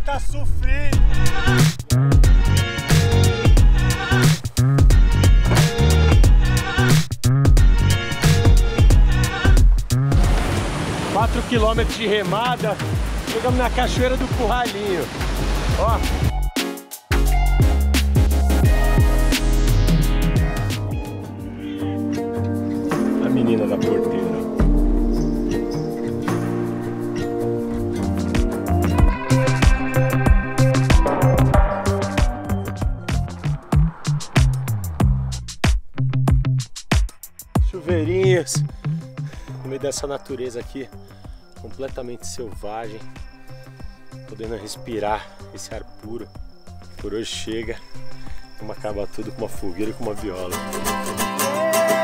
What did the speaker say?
tá sofrendo. Quatro quilômetros de remada, chegamos na Cachoeira do Curralinho. Ó. A menina da porteira. Chuveirinhos no meio dessa natureza aqui, completamente selvagem, podendo respirar esse ar puro. Por hoje chega, vamos acabar tudo com uma fogueira e com uma viola.